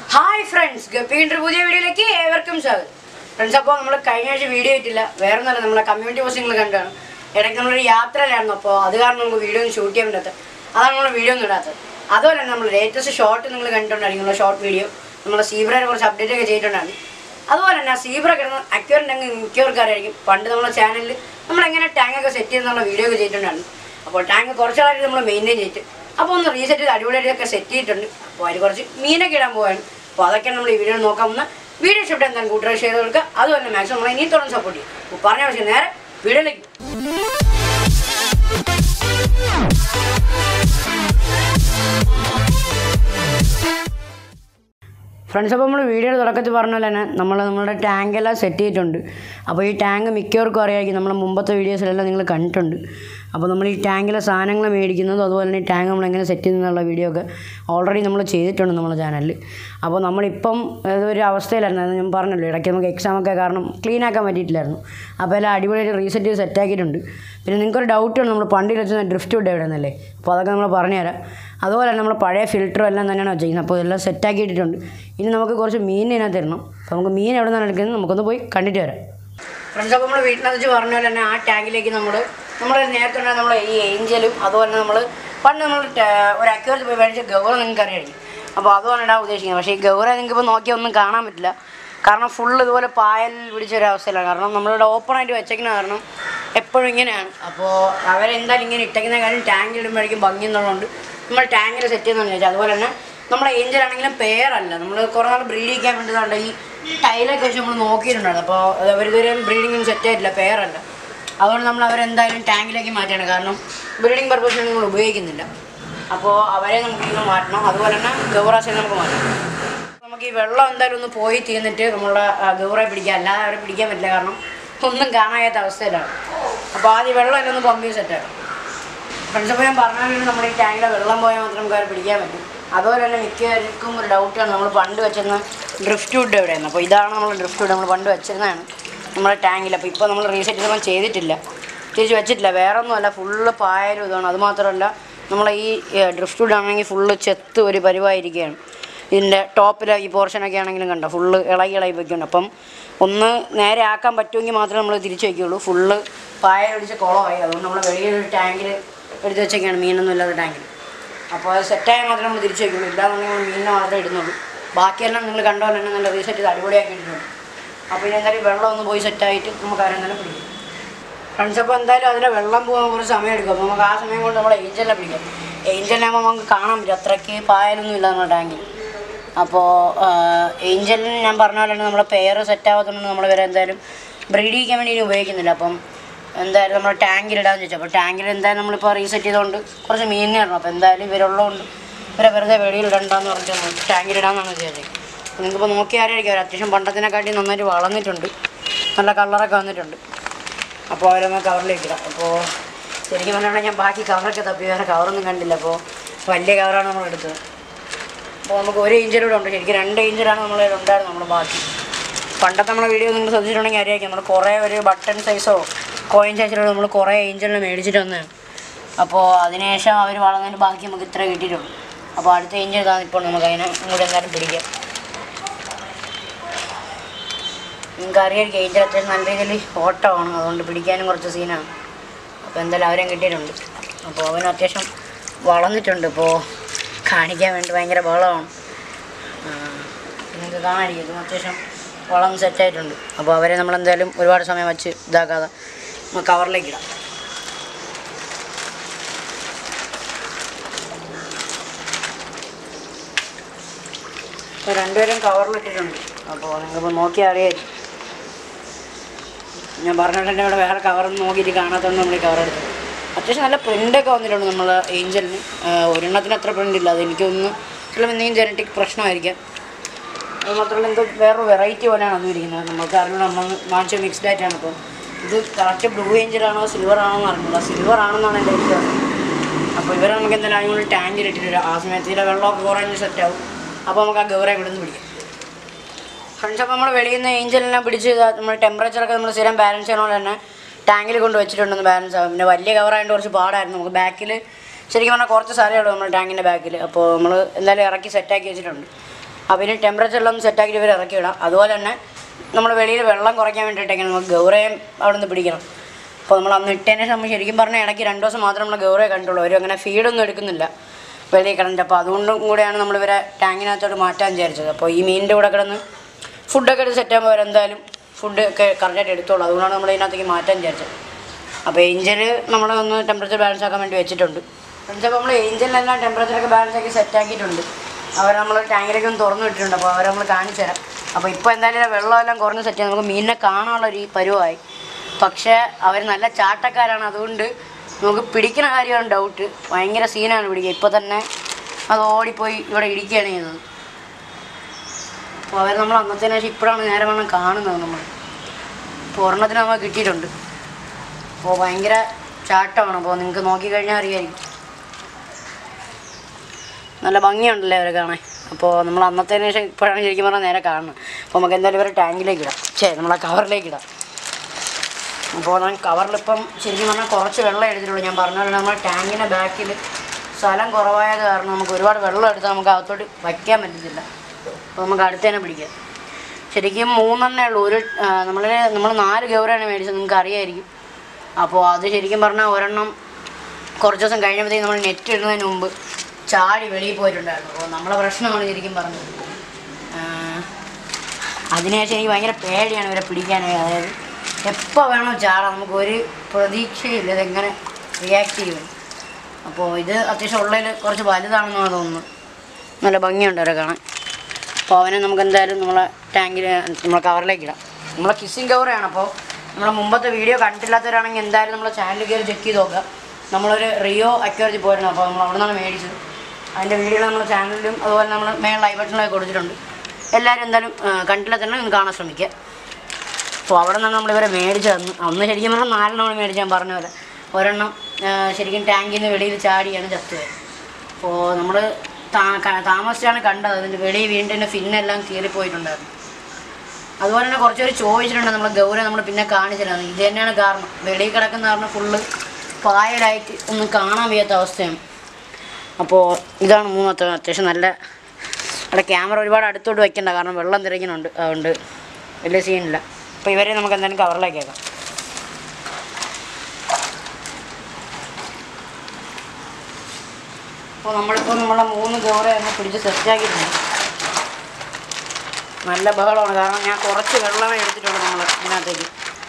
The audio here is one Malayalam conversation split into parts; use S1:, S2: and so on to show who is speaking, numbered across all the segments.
S1: Hi friends, Guppy പുതിയ വീഡിയോയിലേക്ക് ഏവർക്കും സ്വാഗതം. ഫ്രണ്ട്സ് അപ്പോൾ നമ്മൾ കഴിഞ്ഞ ആഴ്ച വീഡിയോ ഇട്ടില്ല. വേറെ ഒന്നുമല്ല നമ്മളെ കമ്മ്യൂണിറ്റി പോസ്റ്റിംഗ് കണ്ടാണ്. ഇടയ്ക്ക് നമ്മളൊരു യാത്രയിലായിരുന്നു. അപ്പോൾ അത് കാരണം നമുക്ക് വീഡിയോ ഒന്നും ഷൂട്ട് ചെയ്യാൻ പറ്റാത്തത്. അതാണ് നമ്മൾ വീഡിയോ ഒന്നും ഇടാത്തത്. അതുപോലെ തന്നെ നമ്മൾ ലേറ്റസ്റ്റ് ഷോർട്ട് നിങ്ങൾ കണ്ടിട്ടുണ്ടായിരിക്കും. ഷോർട്ട് വീഡിയോ നമ്മൾ സീബ്രയെ കുറച്ച് അപ്ഡേറ്റ് ഒക്കെ ചെയ്തിട്ടുണ്ടായിരുന്നു. അതുപോലെ തന്നെ സീബ്ര കിടന്ന് അക്വേറിയം ടാങ്ക് മിക്കവർക്കും അറിയായിരിക്കും. പണ്ട് നമ്മുടെ ചാനലിൽ നമ്മളെങ്ങനെ ടാങ്കൊക്കെ സെറ്റ് ചെയ്തെന്നുള്ള വീഡിയോ ഒക്കെ ചെയ്തിട്ടുണ്ടായിരുന്നു. അപ്പോൾ ടാങ്ക് കുറച്ചാളായിട്ട് നമ്മൾ മെയിൻറ്റെയിൻ ചെയ്തിട്ട് അപ്പോൾ ഒന്ന് റീസെറ്റ് ചെയ്ത് അടിപൊളിയായിട്ടൊക്കെ സെറ്റ് ചെയ്തിട്ടുണ്ട്. അപ്പോൾ അതിൽ കുറച്ച് മീനൊക്കെ ഇടാൻ പോവാണ്. അപ്പോൾ അതൊക്കെയാണ് നമ്മൾ ഈ വീഡിയോ നോക്കാവുന്ന വീഡിയോ ഷോട്ട് എന്താണ് കൂട്ടുകാർ ഷെയർ കൊടുക്കുക. അതുപോലെ മാക്സിമം നമ്മൾ ഇനി തുടർന്ന് സപ്പോർട്ട് ചെയ്യും. അപ്പോൾ പറഞ്ഞ ആവശ്യം നേരെ വീഡിയോയിലേക്ക്. ഫ്രണ്ട്സ് അപ്പോൾ നമ്മൾ വീഡിയോയുടെ തുടക്കത്തിൽ പറഞ്ഞ പോലെ തന്നെ നമ്മുടെ ടാങ്കെല്ലാം സെറ്റ് ചെയ്തിട്ടുണ്ട്. അപ്പോൾ ഈ ടാങ്ക് മിക്കവർക്കും അറിയാമായിരിക്കും. നമ്മൾ മുമ്പത്തെ വീഡിയോസിലെല്ലാം നിങ്ങൾ കണ്ടിട്ടുണ്ട്. അപ്പോൾ നമ്മൾ ഈ ടാങ്കിലെ സാധനങ്ങൾ മേടിക്കുന്നതും അതുപോലെ തന്നെ ഈ ടാങ്ക് നമ്മളെങ്ങനെ സെറ്റ് ചെയ്യുന്നുള്ള വീഡിയോ ഒക്കെ ഓൾറെഡി നമ്മൾ ചെയ്തിട്ടുണ്ട് നമ്മുടെ ചാനലിൽ. അപ്പോൾ നമ്മളിപ്പം ഒരു അവസ്ഥയിലായിരുന്നു. ഞാൻ പറഞ്ഞല്ലോ, ഇടയ്ക്ക് നമുക്ക് എക്സാമൊക്കെ കാരണം ക്ലീൻ ആക്കാൻ പറ്റിയിട്ടില്ലായിരുന്നു. അപ്പോൾ എല്ലാം അടിപൊളിയായിട്ട് റീസെറ്റ് ചെയ്ത് സെറ്റാക്കിയിട്ടുണ്ട്. പിന്നെ നിങ്ങൾക്കൊരു ഡൗട്ടുണ്ട്, നമ്മൾ പണ്ടിൽ വെച്ച ഡ്രിഫ്റ്റ് വുഡ് എവിടെയെന്നല്ലേ. അപ്പോൾ അതൊക്കെ നമ്മൾ പറഞ്ഞുതരാം. അതുപോലെ തന്നെ നമ്മൾ പഴയ ഫിൽറ്ററും എല്ലാം തന്നെയാണ് വെച്ചിരിക്കുന്നത്. അപ്പോൾ എല്ലാം സെറ്റാക്കിയിട്ടുണ്ട്. ഇനി നമുക്ക് കുറച്ച് മീൻ ഇതിനകത്ത് തരണം. അപ്പോൾ നമുക്ക് മീൻ എവിടെ നിന്നാണ് എടുക്കുന്നത് നമുക്കൊന്ന് പോയി കണ്ടിട്ട് വരാം. ഫ്രണ്ട്സ് അപ്പോൾ നമ്മൾ വീട്ടിനകത്ത് വെച്ച് പറഞ്ഞ പോലെ തന്നെ ആ ടാങ്കിലേക്ക് നമ്മൾ നേരത്തെ ഉണ്ടായ നമ്മൾ ഈ ഏഞ്ചലും അതുപോലെ നമ്മൾ പണ്ട് നമ്മൾ ഒരു അക്വേറിയത്തിൽ പോയി മേടിച്ച ഗൗറ നിങ്ങൾക്ക് അറിയായിരിക്കും. അപ്പോൾ അതുമാണ് ഇടാൻ ഉദ്ദേശിക്കുന്നത്. പക്ഷേ ഈ ഗൗറ നിങ്ങൾക്കിപ്പോൾ നോക്കിയാൽ ഒന്നും കാണാൻ പറ്റില്ല. കാരണം ഫുള്ള് ഇതുപോലെ പായൽ പിടിച്ചൊരവസ്ഥയിലാണ്. കാരണം നമ്മളിവിടെ ഓപ്പണായിട്ട് വെച്ചേക്കുന്ന കാരണം എപ്പോഴും ഇങ്ങനെയാണ്. അപ്പോൾ അവരെന്തായാലും ഇങ്ങനെ ഇട്ടേക്കുന്ന കാര്യം ടാങ്കിൽ ഇടുമ്പോഴേക്കും ഭംഗി എന്നുള്ളതുകൊണ്ട് നമ്മൾ ടാങ്കിൽ സെറ്റ് ചെയ്യുന്നതെന്ന് ചോദിച്ചാൽ. അതുപോലെ തന്നെ നമ്മളെ ഏഞ്ചലാണെങ്കിലും പെയറല്ല. നമ്മൾ കുറേ നാൾ ബ്രീഡ് ചെയ്യാൻ വേണ്ടിയതുകൊണ്ട് ഈ ടൈലൊക്കെ വെച്ച് നമ്മൾ നോക്കിയിട്ടുണ്ടായിരുന്നു. അപ്പോൾ അവരിതുവരെ ബ്രീഡിങ്ങും സെറ്റ് ആയിട്ടില്ല, പെയറല്ല. അതുകൊണ്ട് നമ്മൾ അവരെന്തായാലും ടാങ്കിലേക്ക് മാറ്റിയാണ്. കാരണം ബ്രീഡിങ് പർപ്പസിന് നമ്മൾ ഉപയോഗിക്കുന്നില്ല. അപ്പോൾ അവരെ നമുക്ക് ഇന്ന് മാറ്റണം. അതുപോലെ തന്നെ ഗൗറാസിനെ നമുക്ക് മാറ്റണം. നമുക്ക് ഈ വെള്ളം എന്തായാലും ഒന്ന് പോയി തീർന്നിട്ട് നമ്മളുടെ ഗൗറയെ പിടിക്കാം. അല്ലാതെ അവരെ പിടിക്കാൻ പറ്റില്ല, കാരണം ഒന്നും കാണാത്ത അവസ്ഥയിലാണ്. അപ്പോൾ ആദ്യം വെള്ളം എല്ലാം ഒന്ന് പമ്പ് ചെയ്ത് സെറ്റാണ്. ഫ്രണ്ട്സ് അപ്പോൾ ഞാൻ പറഞ്ഞാൽ നമ്മുടെ ഈ ടാങ്കിലെ വെള്ളം പോയാൽ മാത്രം നമുക്ക് അവരെ പിടിക്കാൻ പറ്റും. അതുപോലെ തന്നെ മിക്കവർക്കും ഒരു ഡൗട്ടാണ്, നമ്മൾ പണ്ട് വെച്ചിരുന്ന ഡ്രിഫ്റ്റ് വുഡ് എവിടെയാണ്. അപ്പോൾ ഇതാണ് നമ്മൾ ഡ്രിഫ്റ്റ് വുഡ് നമ്മൾ പണ്ട് വെച്ചിരുന്നതാണ് നമ്മുടെ ടാങ്കിൽ. അപ്പോൾ ഇപ്പോൾ നമ്മൾ റീസെറ്റ് നമ്മൾ ചെയ്തിട്ടില്ല, തിരിച്ച് വെച്ചിട്ടില്ല. വേറെ ഒന്നുമല്ല, ഫുള്ള് പായലും ഇതാണ്. അതുമാത്രമല്ല നമ്മളെ ഈ ഡ്രിഫ്റ്റ് വുഡ് ആണെങ്കിൽ ഫുള്ള് ചെത്ത് ഒരു പരിവായിരിക്കുകയാണ്. ഇതിൻ്റെ ടോപ്പിലെ ഈ പോർഷനൊക്കെ ആണെങ്കിലും കണ്ടോ ഫുള്ള് ഇളകി വയ്ക്കുന്നുണ്ട്. അപ്പം ഒന്ന് നേരെ ആക്കാൻ പറ്റുമെങ്കിൽ മാത്രമേ നമ്മൾ തിരിച്ച് വയ്ക്കുകയുള്ളൂ. ഫുള്ള് പായൽ ഒടിച്ച് കുളമായി. അതുകൊണ്ട് നമ്മൾ വെളിയിലൊരു ടാങ്കിൽ എടുത്ത് വെച്ചൊക്കെയാണ്, മീനൊന്നും ഇല്ലാത്ത ടാങ്കിൽ. അപ്പോൾ അത് സെറ്റായാൽ മാത്രമേ നമ്മൾ തിരിച്ച് വയ്ക്കുള്ളൂ. ഇല്ലാന്നുണ്ടെങ്കിൽ നമ്മൾ മീനിനെ മാത്രമേ ഇടുന്നുള്ളൂ. ബാക്കിയെല്ലാം നിങ്ങൾ കണ്ടോ തന്നെ നല്ല റീസെറ്റ് ചെയ്ത് അടിപൊളിയാക്കി ഇട്ടിട്ടുണ്ട്. അപ്പോൾ ഇനി എന്തായാലും വെള്ളം ഒന്ന് പോയി സെറ്റായിട്ട് നമുക്ക് അവരെന്തായാലും പിടിക്കും. ഫ്രണ്ട്സ് അപ്പോൾ എന്തായാലും അതിൻ്റെ വെള്ളം പോകാൻ കുറച്ച് സമയം എടുക്കും. അപ്പോൾ നമുക്ക് ആ സമയം കൊണ്ട് നമ്മൾ ഏഞ്ചലിനെ പിടിക്കാം. ഏഞ്ചലിനാകുമ്പോൾ നമുക്ക് കാണാൻ പറ്റും, അത്രയ്ക്ക് പായലൊന്നും ഇല്ല നമ്മുടെ ടാങ്കിൽ. അപ്പോൾ ഏഞ്ചലിന് ഞാൻ പറഞ്ഞ പോലെ തന്നെ നമ്മുടെ പെയർ സെറ്റാകാത്തതുകൊണ്ട് നമ്മൾ വരെ എന്തായാലും ബ്രീഡ് ചെയ്യാൻ വേണ്ടി ഇനി ഉപയോഗിക്കുന്നില്ല. അപ്പം എന്തായാലും നമ്മൾ ടാങ്കിലിടാമെന്ന് ചോദിച്ചു. അപ്പോൾ ടാങ്കിൽ എന്തായാലും നമ്മളിപ്പോൾ റീസെറ്റ് ചെയ്തുകൊണ്ട് കുറച്ച് മീനിനെ ഇടണം. അപ്പോൾ എന്തായാലും ഇവരുള്ളതുകൊണ്ട് ഇവരെ വെറുതെ വെളിയിലിടണ്ടെന്ന് പറഞ്ഞിട്ട് നമ്മൾ ടാങ്കിലിടാമെന്നാണ് വിചാരിച്ചത്. അപ്പോൾ നിങ്ങൾക്കിപ്പോൾ നോക്കിയാലായിരിക്കും അവർ അത്യാവശ്യം പണ്ടത്തിനെക്കാട്ടി നന്നായിട്ട് വളർന്നിട്ടുണ്ട്, നല്ല കളറൊക്കെ വന്നിട്ടുണ്ട്. അപ്പോൾ അവരൊന്ന് കവറിലേക്കിടാം. അപ്പോൾ ശരിക്കും പറഞ്ഞാൽ ഞാൻ ബാക്കി കവറൊക്കെ തപ്പി വേറെ കവറൊന്നും കണ്ടില്ല. അപ്പോൾ വലിയ കവറാണ് നമ്മൾ എടുത്തത്. അപ്പോൾ നമുക്ക് ഒരു ഏഞ്ചലൂടെ ഉണ്ട്. ശരിക്കും 2 ഏഞ്ചലാണ് നമ്മൾ ഉണ്ടായിരുന്നു. നമ്മൾ ബാക്കി പണ്ടത്തെ നമ്മുടെ വീഡിയോ നിങ്ങൾ ശ്രദ്ധിച്ചിട്ടുണ്ടെങ്കിൽ അറിയാമായിരിക്കും. നമ്മൾ കുറേ ഒരു ബട്ടൺ സൈസോ കോയിൻ സൈസിലൂടെ നമ്മൾ കുറേ ഏഞ്ചലിനെ മേടിച്ചിട്ട് വന്നതാണ്. അപ്പോൾ അതിനുശേഷം അവർ വളർന്നതിന് ബാക്കി നമുക്ക് ഇത്ര കിട്ടിയിട്ടുള്ളൂ. അപ്പോൾ അടുത്ത ഏഞ്ചൽ ഇതാണ്. ഇപ്പോൾ നമുക്ക് അതിനെ കൂടെ എന്തായാലും പിടിക്കാം. നിങ്ങൾക്ക് അറിയാമായിരിക്കും ഏഞ്ചൽ അത്യാവശ്യം നല്ല രീതിയിൽ ഓട്ടമാണ്, അതുകൊണ്ട് പിടിക്കാനും കുറച്ച് സീനാണ്. അപ്പോൾ എന്തായാലും അവരെയും കിട്ടിയിട്ടുണ്ട്. അപ്പോൾ അവന് അത്യാവശ്യം വളർന്നിട്ടുണ്ട്. ഇപ്പോൾ കാണിക്കാൻ വേണ്ടി ഭയങ്കര ബഹളമാണ്. നിങ്ങൾക്ക് കാണാനിരിക്കും, ഇതും അത്യാവശ്യം വളർന്ന് സെറ്റായിട്ടുണ്ട്. അപ്പോൾ അവരെ നമ്മളെന്തായാലും ഒരുപാട് സമയം വെച്ച് ഇതാക്കാതെ നമുക്ക് കവറിലേക്ക് ഇടാം. ഇപ്പോൾ 2 പേരും കവറിലിട്ടിട്ടുണ്ട്. അപ്പോൾ നിങ്ങൾക്കിപ്പോൾ നോക്കിയാൽ അറിയാമായിരിക്കും. ഞാൻ പറഞ്ഞിട്ടുണ്ടെങ്കിൽ ഇവിടെ വേറെ കവറൊന്നും നോക്കിയിട്ട് കാണാത്തതുകൊണ്ട് നമ്മൾ ഈ കവർ എടുത്തത്. അത്യാവശ്യം നല്ല പ്രിൻ്റൊക്കെ വന്നിട്ടുണ്ട് നമ്മൾ ഏഞ്ചലിന്. ഒരെണ്ണത്തിന് അത്ര പ്രിൻ്റില്ല. അതെനിക്കൊന്ന് ചിലപ്പോൾ എന്തെങ്കിലും ജനറ്റിക് പ്രശ്നമായിരിക്കാം. അത് മാത്രമല്ല എന്തോ വേറൊരു വെറൈറ്റി പോലെയാണ് അതും ഇരിക്കുന്നത്. നമുക്ക് അറിഞ്ഞു നമ്മൾ വാങ്ങിച്ച മിക്സ്ഡ് ആയിട്ടാണ്. അപ്പോൾ ഇത് കറക്റ്റ് ബ്ലൂ ഏഞ്ചലാണോ സിൽവർ ആണോ എന്ന് അറിഞ്ഞില്ല. സിൽവർ ആണെന്നാണ് എൻ്റെ വിശ്വാസം. അപ്പോൾ ഇവരെ നമുക്ക് എന്തായാലും അതിനുള്ള ടാങ്കിലിട്ടിട്ട് ആ സമയത്ത് ഇതിലെ വെള്ളമൊക്കെ കുറഞ്ഞ് സെറ്റാവും. അപ്പോൾ നമുക്ക് ആ ഗൗറയെ ഇവിടെ നിന്ന് പിടിക്കാം. ഫ്രണ്ട്സ് അപ്പോൾ നമ്മൾ വെളിയിൽ നിന്ന് ഏഞ്ചലിനെ പിടിച്ച് നമ്മൾ ടെമ്പറേച്ചറൊക്കെ നമ്മൾ സ്ഥിരം ബാലൻസ് ചെയ്യണോണ്ട് തന്നെ ടാങ്കിൽ കൊണ്ട് വെച്ചിട്ടുണ്ടെന്ന് ബാലൻസ് ആകും. പിന്നെ വലിയ കവറായതുകൊണ്ട് കുറച്ച് പാടായിരുന്നു. നമുക്ക് ബാക്കിൽ ശരിക്കും പറഞ്ഞാൽ കുറച്ച് സ്ഥലമേ ഉള്ളൂ നമ്മുടെ ടാങ്കിൻ്റെ ബാക്കിൽ. അപ്പോൾ നമ്മൾ എന്തായാലും ഇറക്കി സെറ്റാക്കി വെച്ചിട്ടുണ്ട്. അപ്പോൾ ഇതിന് ടെമ്പറേച്ചറിലൊന്ന് സെറ്റാക്കിയിട്ട് ഇവർ ഇറക്കി വിടാം. അതുപോലെ തന്നെ നമ്മൾ വെളിയിൽ വെള്ളം കുറയ്ക്കാൻ വേണ്ടിയിട്ടെങ്കിൽ നമുക്ക് ഗൗരയം അവിടെ നിന്ന് പിടിക്കണം. അപ്പോൾ നമ്മൾ അന്ന് ഇട്ടതിന് ശേഷം നമ്മൾ ശരിക്കും പറഞ്ഞാൽ ഇടയ്ക്ക് 2 ദിവസം മാത്രം നമ്മൾ ഗൗരയെ കണ്ടുള്ളൂ. അവർ അങ്ങനെ ഫീഡൊന്നും എടുക്കുന്നില്ല വെളിയിൽ കിടന്നിട്ട്. അപ്പോൾ അതുകൊണ്ടും കൂടെയാണ് നമ്മളിവരെ ടാങ്കിനകത്തോട്ട് മാറ്റാൻ വിചാരിച്ചത്. അപ്പോൾ ഈ മീനിൻ്റെ കൂടെ കിടന്ന് ഫുഡൊക്കെ എടുത്ത് സെറ്റാകുമ്പോൾ അവരെന്തായാലും ഫുഡ് ഒക്കെ കറക്റ്റായിട്ട് എടുത്തോളൂ. അതുകൊണ്ടാണ് നമ്മൾ ഇതിനകത്തേക്ക് മാറ്റാൻ വിചാരിച്ചത്. അപ്പോൾ ഏഞ്ചൽ നമ്മളൊന്ന് ടെമ്പറേച്ചർ ബാലൻസ് ആക്കാൻ വേണ്ടി വെച്ചിട്ടുണ്ട്. അപ്പോൾ നമ്മൾ ഏഞ്ചലിനെല്ലാം ടെമ്പറേച്ചറൊക്കെ ബാലൻസ് ആക്കി സെറ്റാക്കിയിട്ടുണ്ട്. അവർ നമ്മൾ ടാങ്കിലേക്ക് ഒന്ന് തുറന്നു വിട്ടിട്ടുണ്ട്. അപ്പോൾ അവരെ നമ്മൾ കാണിച്ചു തരാം. അപ്പോൾ ഇപ്പോൾ എന്തായാലും വെള്ളമെല്ലാം കുറഞ്ഞ് സെറ്റ് ചെയ്യാം. നമുക്ക് മീനിനെ കാണാനുള്ളൊരു പരുവമായി. പക്ഷേ അവർ നല്ല ചാട്ടക്കാരാണ്. അതുകൊണ്ട് നമുക്ക് പിടിക്കുന്ന കാര്യമാണ് ഡൗട്ട്. ഭയങ്കര സീനാണ് പിടിക്കുക. ഇപ്പോൾ തന്നെ അത് ഓടിപ്പോയി ഇവിടെ ഇടിക്കുകയാണ് ചെയ്യുന്നത്. അപ്പോൾ അവർ നമ്മൾ അന്നത്തേന് ശേഷം ഇപ്പോഴാണ് നേരെ വേണം കാണുന്നത്. നമ്മൾ ഇപ്പോൾ ഒരെണ്ണത്തിന് നമ്മൾ കിട്ടിയിട്ടുണ്ട്. അപ്പോൾ ഭയങ്കര ചാട്ടമാണ്. അപ്പോൾ നിങ്ങൾക്ക് നോക്കിക്കഴിഞ്ഞാൽ അറിയാമായിരിക്കും. നല്ല ഭംഗിയുണ്ടല്ലേ അവരെ കാണാൻ. അപ്പോൾ നമ്മൾ അന്നത്തേന് ശേഷം ഇപ്പോഴാണ് ശരിക്കും പറഞ്ഞാൽ നേരെ കാണുന്നത്. അപ്പോൾ നമുക്ക് എന്തായാലും ഇവരെ ടാങ്കിലേക്ക് ഇടാം. നമ്മളെ കവറിലേക്ക് ഇടാം. അപ്പോൾ ഞാൻ കവറിലിപ്പം ശരിക്കും പറഞ്ഞാൽ കുറച്ച് വെള്ളം എടുത്തിട്ടുള്ളൂ. ഞാൻ പറഞ്ഞ പോലെ നമ്മുടെ ടാങ്കിൻ്റെ ബാക്കിൽ സ്ഥലം കുറവായത് കാരണം നമുക്ക് ഒരുപാട് വെള്ളം എടുത്താൽ നമുക്ക് അകത്തോട്ട് വയ്ക്കാൻ പറ്റത്തില്ല. അപ്പോൾ നമുക്ക് അടുത്തേനെ പിടിക്കാം. ശരിക്കും 3 എണ്ണേ ഉള്ളൂ. നമ്മൾ 4 ഗൗരയാണ് മേടിച്ചത്, നിങ്ങൾക്ക് അറിയാമായിരിക്കും. അപ്പോൾ അത് ശരിക്കും പറഞ്ഞാൽ ഒരെണ്ണം കുറച്ച് ദിവസം കഴിഞ്ഞപ്പോഴത്തേക്കും നമ്മൾ നെറ്റ് ഇടുന്നതിന് മുമ്പ് ചാടി വെളിയിൽ പോയിട്ടുണ്ടായിരുന്നു. അപ്പോൾ നമ്മളെ പ്രശ്നമാണ് ശരിക്കും പറഞ്ഞത്. അതിനുശേഷം എനിക്ക് ഭയങ്കര പേടിയാണ് ഇവരെ പിടിക്കാനായി. അതായത് എപ്പോൾ വേണോ ചാടാം, നമുക്കൊരു പ്രതീക്ഷയില്ല ഇതെങ്ങനെ റിയാക്ട് ചെയ്യും. അപ്പോൾ ഇത് അത്യാവശ്യം ഉള്ളതിൽ കുറച്ച് വലുതാണെന്നാണ് തോന്നുന്നു. നല്ല ഭംഗിയുണ്ട് അവരെ കാണാൻ. അപ്പോൾ അവനെ നമുക്ക് എന്തായാലും നമ്മളെ ടാങ്കിൽ നമ്മളെ കവറിലേക്ക് ഇടാം. നമ്മളെ കിസ്സിങ് ഗൗറയാണ്. അപ്പോൾ നമ്മളെ മുമ്പത്തെ വീഡിയോ കണ്ടിട്ടില്ലാത്തവരാണെങ്കിൽ എന്തായാലും നമ്മളെ ചാനൽ കയറി ചെക്ക് ചെയ്ത് നോക്കുക. നമ്മളൊരു റിയോ അക്വേറിയത്തിൽ പോയിരുന്നു. അപ്പോൾ നമ്മൾ അവിടെ നിന്നാണ് മേടിച്ചത്. അതിൻ്റെ വീഡിയോ നമ്മുടെ ചാനലിലും അതുപോലെ നമ്മൾ മേളിൽ ഐ ബട്ടണിലൊക്കെ കൊടുത്തിട്ടുണ്ട്. എല്ലാവരും എന്തായാലും കണ്ടില്ലാത്തന്നെ ഒന്ന് കാണാൻ ശ്രമിക്കുക. അപ്പോൾ അവിടെ നിന്നാണ് നമ്മളിവരെ മേടിച്ച് അന്ന് ശരിക്കും പറഞ്ഞാൽ 4 നമ്മൾ മേടിച്ച് ഞാൻ പറഞ്ഞ പോലെ. ഒരെണ്ണം ശരിക്കും ടാങ്കിൽ നിന്ന് വെളിയിൽ ചാടിയാണ് ചത്തുപോയത്. അപ്പോൾ നമ്മൾ താമസിച്ചാണ് കണ്ടത്. അതിൻ്റെ വെളിയിൽ വീണ്ടും ഫിന്നെല്ലാം കീറിപ്പോയിട്ടുണ്ടായിരുന്നു. അതുപോലെ തന്നെ കുറച്ച് പേര് ചോദിച്ചിട്ടുണ്ട് നമ്മൾ ഗൗര നമ്മൾ പിന്നെ കാണിച്ചിരുന്നത്. ഇത് തന്നെയാണ് കാരണം. വെളിയിൽ കിടക്കുന്ന കാരണം ഫുള്ള് പായലായിട്ട് ഒന്നും കാണാൻ വയ്യാത്ത അവസ്ഥയാണ്. അപ്പോൾ ഇതാണ് 3 അത്യാവശ്യം നല്ല. അവിടെ ക്യാമറ ഒരുപാട് അടുത്തോട്ട് വയ്ക്കണ്ട, കാരണം വെള്ളം തിരക്കുന്നുണ്ട്. അതുകൊണ്ട് വലിയ സീനില്ല. അപ്പോൾ ഇവരെ നമുക്ക് എന്തായാലും കവറിലേക്ക് ആക്കാം. അപ്പോൾ നമ്മളിപ്പോൾ നമ്മളെ 3 ഗൗര എന്നെ പിടിച്ച് സെറ്റാക്കിയിട്ടുണ്ട്. നല്ല ബഹളമാണ്, കാരണം ഞാൻ കുറച്ച് വെള്ളമേ എടുത്തിട്ടുള്ളൂ നമ്മൾ ഇതിനകത്തേക്ക്.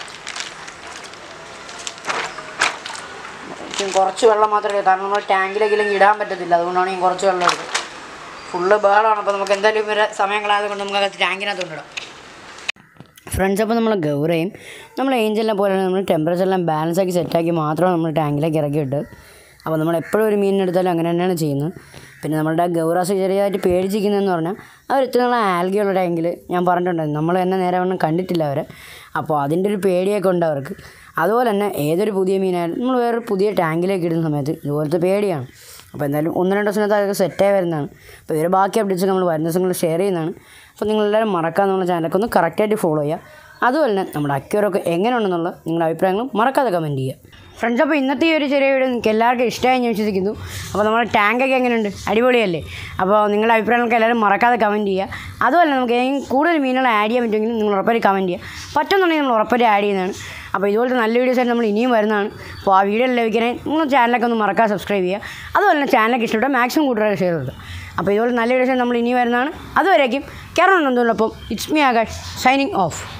S1: കുറച്ച് വെള്ളം മാത്രമേ, കാരണം നമ്മൾ ടാങ്കിലേക്കെങ്കിലും ഇടാൻ പറ്റത്തില്ല. അതുകൊണ്ടാണ് ഞാൻ കുറച്ച് വെള്ളം എടുത്തത്. ഫുള്ള് ബഹളമാണ്. അപ്പോൾ നമുക്ക് എന്തായാലും ഇവരെ സമയം കളയാതെ കൊണ്ട് നമുക്ക് ടാങ്കിനകത്ത് കൊണ്ടിടാം. ഫ്രണ്ട്സ്, അപ്പോൾ നമ്മൾ ഗൗരയും നമ്മൾ ഏഞ്ചലിനെ പോലെ നമ്മൾ ടെമ്പറേച്ചറെല്ലാം ബാലൻസ് ആക്കി സെറ്റാക്കി മാത്രമാണ് നമ്മൾ ടാങ്കിലേക്ക് ഇറക്കിയിട്ട്. അപ്പോൾ നമ്മൾ എപ്പോഴും ഒരു മീനിനെടുത്താലും അങ്ങനെ തന്നെയാണ് ചെയ്യുന്നത്. പിന്നെ നമ്മളുടെ ഗൗറാസ് ചെറിയതായിട്ട് പേടിച്ചിരിക്കുന്നതെന്ന് പറഞ്ഞാൽ അവർ ഇത്ര നല്ല ആൽഗയുള്ള ടാങ്കിൽ ഞാൻ പറഞ്ഞിട്ടുണ്ടായിരുന്നു. നമ്മൾ തന്നെ നേരെ വണ്ണം കണ്ടിട്ടില്ല അവരെ. അപ്പോൾ അതിൻ്റെ ഒരു പേടിയൊക്കെ ഉണ്ട് അവർക്ക്. അതുപോലെ തന്നെ ഏതൊരു പുതിയ മീനായാലും നമ്മൾ വേറൊരു പുതിയ ടാങ്കിലേക്ക് ഇടുന്ന സമയത്ത് ഇതുപോലത്തെ പേടിയാണ്. അപ്പോൾ എന്തായാലും 1-2 ദിവസത്തിനകത്ത് അതൊക്കെ സെറ്റായി വരുന്നതാണ്. അപ്പോൾ ഇവർ ബാക്കി അപ്ഡേറ്റ്സ് നമ്മൾ വരുന്ന ദിവസങ്ങളിൽ ഷെയർ ചെയ്യുന്നതാണ്. അപ്പോൾ നിങ്ങളെല്ലാവരും മറക്കാതെ നമ്മുടെ ചാനലൊക്കെ ഒന്ന് കറക്റ്റായിട്ട് ഫോളോ ചെയ്യുക. അതുപോലെ തന്നെ നമ്മുടെ അക്വേറിയമൊക്കെ എങ്ങനെയുണ്ടെന്നുള്ള നിങ്ങളുടെ അഭിപ്രായങ്ങളും മറക്കാതെ കമൻറ്റ് ചെയ്യുക. ഫ്രണ്ട്സ്, അപ്പോൾ ഇന്നത്തെ ഈ ഒരു ചെറിയ വീഡിയോ നിങ്ങൾക്ക് എല്ലാവർക്കും ഇഷ്ടമായി ഞാൻ വിശ്വസിക്കുന്നു. അപ്പോൾ നമ്മുടെ ടാങ്കൊക്കെ എങ്ങനെയുണ്ട്, അടിപൊളിയല്ലേ? അപ്പോൾ നിങ്ങളുടെ അഭിപ്രായങ്ങളൊക്കെ എല്ലാവരും മറക്കാതെ കമൻറ്റ് ചെയ്യുക. അതുപോലെ നമുക്ക് കൂടുതൽ മീനുകൾ ആഡ് ചെയ്യാൻ പറ്റുമെങ്കിൽ നിങ്ങൾ ഉറപ്പായിട്ട് കമൻറ്റ് ചെയ്യുക. പറ്റുന്നുണ്ടെങ്കിൽ നമ്മൾ ഉറപ്പായിട്ട് ആഡ് ചെയ്യുന്നതാണ്. അപ്പോൾ ഇതുപോലത്തെ നല്ല വീഡിയോസായിട്ട് നമ്മൾ ഇനിയും വരുന്നതാണ്. അപ്പോൾ ആ വീഡിയോ ലഭിക്കാനായി നിങ്ങൾ ചാനലൊക്കെ ഒന്ന് മറക്കാതെ സബ്സ്ക്രൈബ് ചെയ്യുക. അതുപോലെ തന്നെ ചാനലൊക്കെ ഇഷ്ടപ്പെട്ട മാക്സിമം കൂടുതൽ ഷെയർ ചെയ്യുക. അപ്പോൾ ഇതുപോലെ നല്ല വീഡിയോസായിട്ട് നമ്മൾ ഇനിയും വരുന്നതാണ്. അതുവരേക്കും കേരളം നന്ദുള്ളപ്പം it's me Akash signing of.